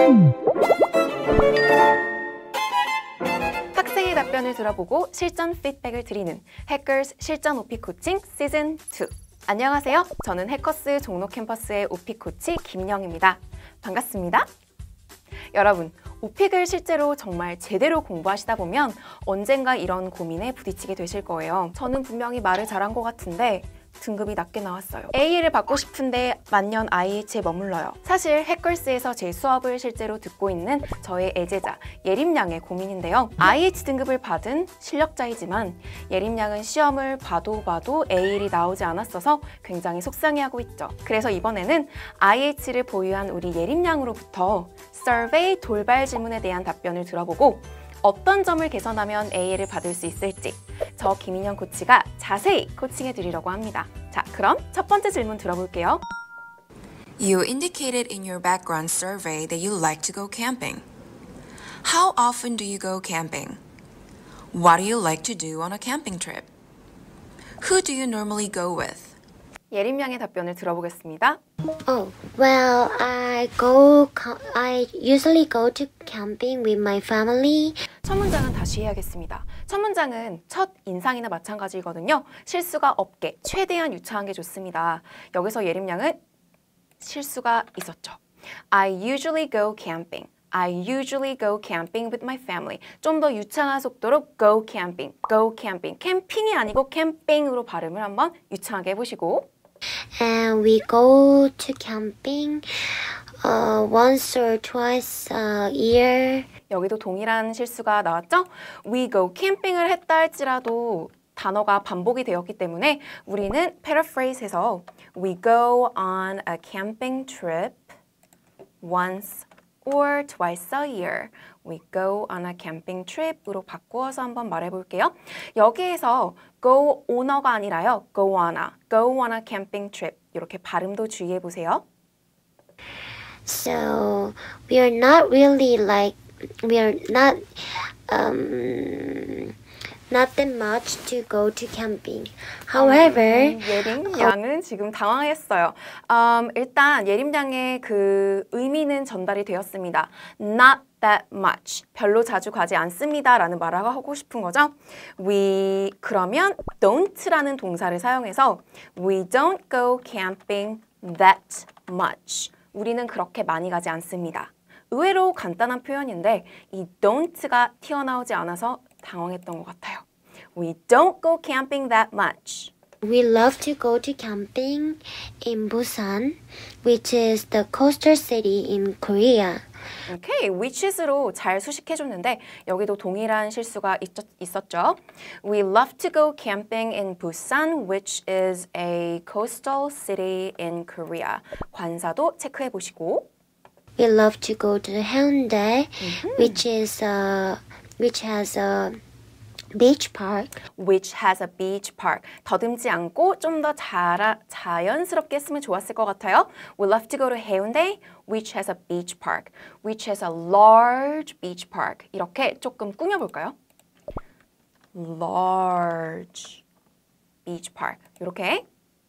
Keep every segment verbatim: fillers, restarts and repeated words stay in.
학생의 답변을 들어보고 실전 피드백을 드리는 해커스 실전 오피 코칭 시즌 투. 안녕하세요. 저는 해커스 종로 캠퍼스의 오피 코치 김영입니다. 반갑습니다. 여러분, 오픽을 실제로 정말 제대로 공부하시다 보면 언젠가 이런 고민에 부딪히게 되실 거예요. 저는 분명히 말을 잘한 것 같은데 등급이 낮게 나왔어요. 에이를 받고 싶은데 만년 아이에이치에 머물러요. 사실 해커스에서 제 수업을 실제로 듣고 있는 저의 애제자 예림양의 고민인데요. 아이에이치 등급을 받은 실력자이지만 예림양은 시험을 봐도 봐도 에이일이 나오지 않았어서 굉장히 속상해하고 있죠. 그래서 이번에는 아이에이치를 보유한 우리 예림양으로부터 서베이 돌발 질문에 대한 답변을 들어보고 어떤 점을 개선하면 에이를 받을 수 있을지 저 김인영 코치가 자세히 코칭해 드리려고 합니다. 자, 그럼 첫 번째 질문 들어볼게요. You indicated in your background survey that you like to go camping. How often do you go camping? What do you like to do on a camping trip? Who do you normally go with? 예림양의 답변을 들어보겠습니다. Oh, well, I go, I usually go to camping with my family. 첫 문장은 다시 해야겠습니다. 첫 문장은 첫 인상이나 마찬가지거든요. 실수가 없게 최대한 유창한 게 좋습니다. 여기서 예림양은 실수가 있었죠. I usually go camping. I usually go camping with my family. 좀 더 유창한 속도로 go camping, go camping. 캠핑이 아니고 캠핑으로 발음을 한번 유창하게 해보시고 And we go to camping uh, once or twice a year. 여기도 동일한 실수가 나왔죠? We go camping을 했다 할지라도 단어가 반복이 되었기 때문에 우리는 paraphrase해서 We go on a camping trip once or twice a year. We go on a camping trip으로 바꾸어서 한번 말해볼게요. 여기에서 go oner가 아니라요. go on a, go on a camping trip. 이렇게 발음도 주의해보세요. So we are not really like, we are not, um, not that much to go to camping. However, 음, 예림 양은 지금 당황했어요. 음, 일단 예림 양의 그 의미는 전달이 되었습니다. Not that much. 별로 자주 가지 않습니다. 라는 말을 하고 싶은 거죠. We, 그러면 don't라는 동사를 사용해서 We don't go camping that much. 우리는 그렇게 많이 가지 않습니다. 의외로 간단한 표현인데 이 don't가 튀어나오지 않아서 당황했던 것 같아요. We don't go camping that much. we love to go to camping in Busan, which is the coastal city in Korea. 오케이, which is로 잘 수식해줬는데 여기도 동일한 실수가 있었, 있었죠. We love to go camping in Busan, which is a coastal city in Korea. 관사도 체크해보시고 We love to go to Haeundae, mm-hmm. which is uh, which has a beach park. Which has a beach park. 더듬지 않고 좀 더 자연스럽게 했으면 좋았을 것 같아요. We love to go to Haeundae, which has a beach park. Which has a large beach park. 이렇게 조금 꾸며볼까요? Large beach park. 이렇게.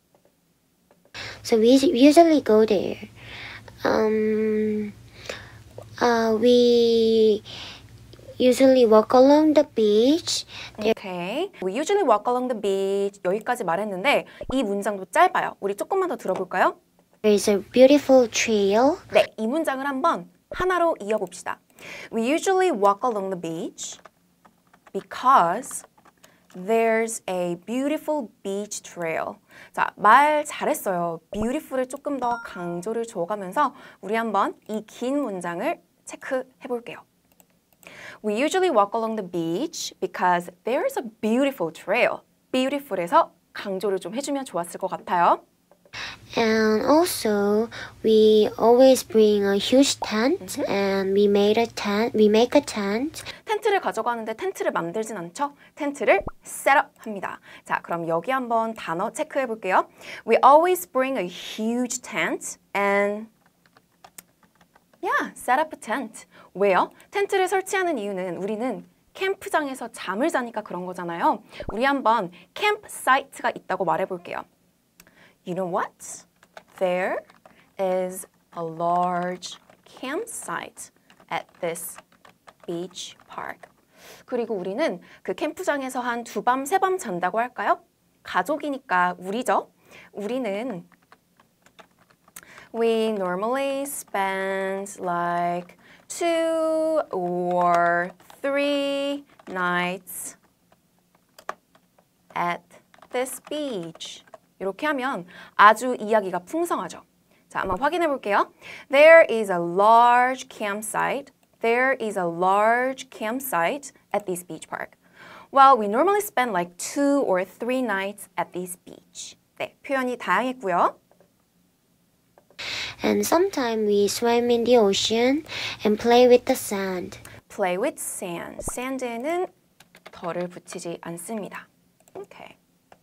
So we usually go there. Um, uh, we usually walk along the beach. Okay. We usually walk along the beach. 여기까지 말했는데 이 문장도 짧아요. 우리 조금만 더 들어볼까요? There is a beautiful trail. 네, 이 문장을 한번 하나로 이어봅시다. We usually walk along the beach because there's a beautiful beach trail. 자, 말 잘했어요. beautiful을 조금 더 강조를 줘가면서 우리 한번 이 긴 문장을 체크해 볼게요. We usually walk along the beach because there's a beautiful trail. beautiful에서 강조를 좀 해주면 좋았을 것 같아요. And also, we always bring a huge tent, mm-hmm. and we made a tent. We make a tent. 텐트를 가져가는데 텐트를 만들진 않죠? 텐트를 set up 합니다. 자, 그럼 여기 한번 단어 체크해 볼게요. We always bring a huge tent and yeah, set up a tent. 왜요? 텐트를 설치하는 이유는 우리는 캠프장에서 잠을 자니까 그런 거잖아요. 우리 한번 캠프 사이트가 있다고 말해 볼게요. You know what? There is a large campsite at this beach park. 그리고 우리는 그 캠프장에서 한 두 밤, 세 밤 잔다고 할까요? 가족이니까 우리죠. 우리는 We normally spend like two or three nights at this beach. 이렇게 하면 아주 이야기가 풍성하죠. 자, 한번 확인해 볼게요. There is a large campsite. There is a large campsite at this beach park. Well, we normally spend like two or three nights at this beach. 네, 표현이 다양했고요. And sometimes we swim in the ocean and play with the sand. Play with sand. sand에는 덜을 붙이지 않습니다. Okay.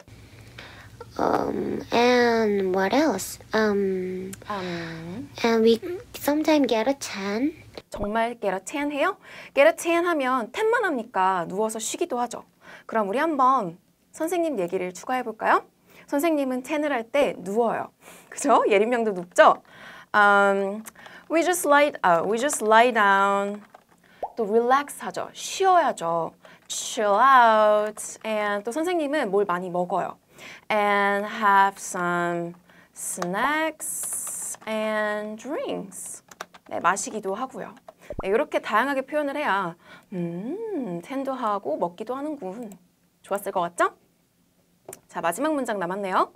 Um, and what else? Um, Um, and we sometimes get a tan. 정말 get a tan 해요? get a tan 하면 탠만 합니까? 누워서 쉬기도 하죠. 그럼 우리 한번 선생님 얘기를 추가해 볼까요? 선생님은 탠을 할 때 누워요. 그죠? 예림 양도 눕죠? Um, we just lie, uh, we just lie down. 또 relax 하죠. 쉬어야죠. chill out. And 또 선생님은 뭘 많이 먹어요. And have some snacks and drinks. 네, 마시기도 하고요. 네, 이렇게 다양하게 표현을 해야 음, 탠도 하고 먹기도 하는군. 좋았을 것 같죠? 자, 마지막 문장 남았네요.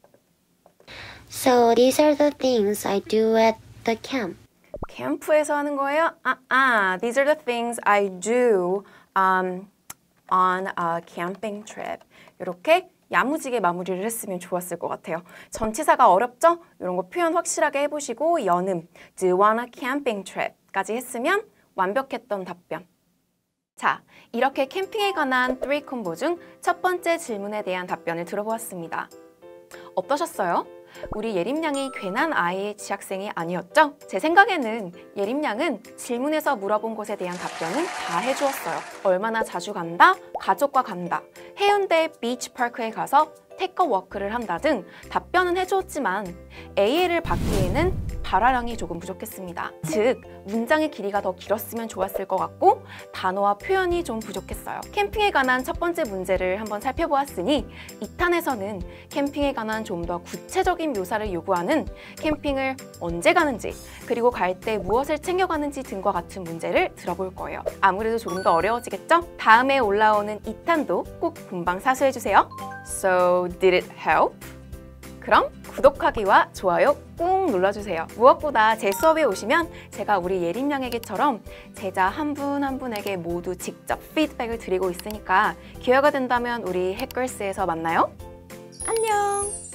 So these are the things I do at the camp. 캠프에서 하는 거예요? 아, 아, these are the things I do um, on a camping trip. 이렇게 야무지게 마무리를 했으면 좋았을 것 같아요. 전치사가 어렵죠? 이런 거 표현 확실하게 해보시고 연음, do on a camping trip까지 했으면 완벽했던 답변. 자, 이렇게 캠핑에 관한 쓰리 콤보 중 첫 번째 질문에 대한 답변을 들어보았습니다. 어떠셨어요? 우리 예림 양이 괜한 아이의 지학생이 아니었죠? 제 생각에는 예림 양은 질문에서 물어본 것에 대한 답변은 다 해주었어요. 얼마나 자주 간다? 가족과 간다. 해운대 비치파크에 가서 테이크워크를 한다 등 답변은 해주었지만 에이엘을 받기에는 발화량이 조금 부족했습니다. 즉, 문장의 길이가 더 길었으면 좋았을 것 같고 단어와 표현이 좀 부족했어요. 캠핑에 관한 첫 번째 문제를 한번 살펴보았으니 이 탄에서는 캠핑에 관한 좀 더 구체적인 묘사를 요구하는 캠핑을 언제 가는지 그리고 갈 때 무엇을 챙겨가는지 등과 같은 문제를 들어볼 거예요. 아무래도 조금 더 어려워지겠죠? 다음에 올라오는 이 탄도 꼭 본방 사수해주세요. So, did it help? 그럼 구독하기와 좋아요 꾹 눌러주세요. 무엇보다 제 수업에 오시면 제가 우리 예림 양에게처럼 제자 한 분 한 분에게 모두 직접 피드백을 드리고 있으니까 기회가 된다면 우리 햇걸스에서 만나요. 안녕!